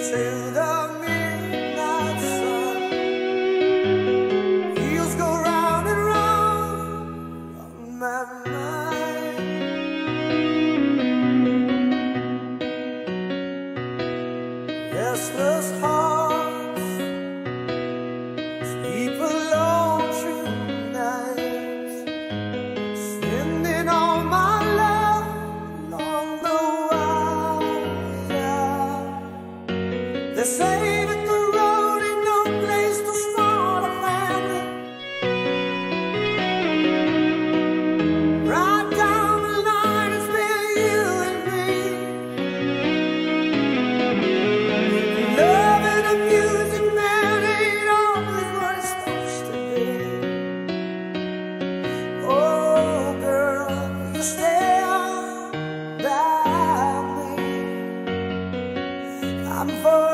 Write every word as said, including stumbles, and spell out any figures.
till the midnight sun. Wheels go round and round on my mind. Restless hearts sleep alone through nights, sending all my love along the wire. They say that the road ain't no place to start a family. Right down the line, it's been you and me. Love and music, man, ain't always what it's supposed to be. Oh, girl, you stay on by me. I'm for